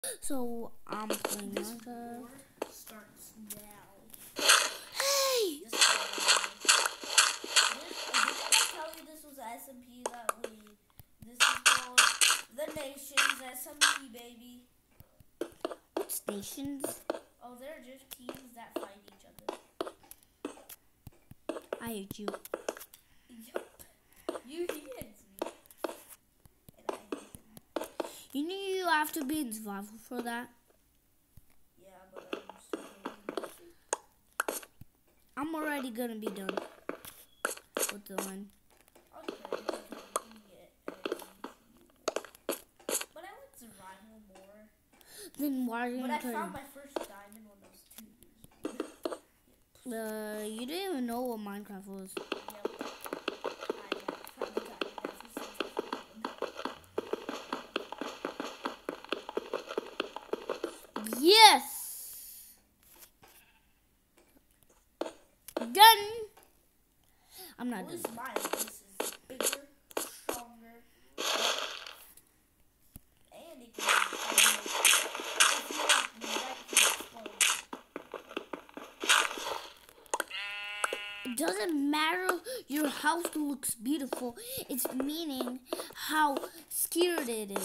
So I'm playing This Minecraft. war starts now. Hey! Just didn't I tell you this was SMP that this is called The Nations SMP, baby. What's nations? Oh, they're just teams that fight each other. I hate you. Yup. You hate me. And I hate him. You know you have to be in survival for that. Yeah, but I'm still hating him. I'm already gonna be done with the one. Okay, so we can get but I like survival more. Then why are you But gonna I play? found my first diamond when I was 2 years old. You didn't even know what Minecraft was. Yep. I found the diamond ever since I found Yes! Done! I'm not At done. least mine, this is bigger, stronger, and it can if you like me, that can explode. It doesn't matter your house looks beautiful. It's meaning how scared it is.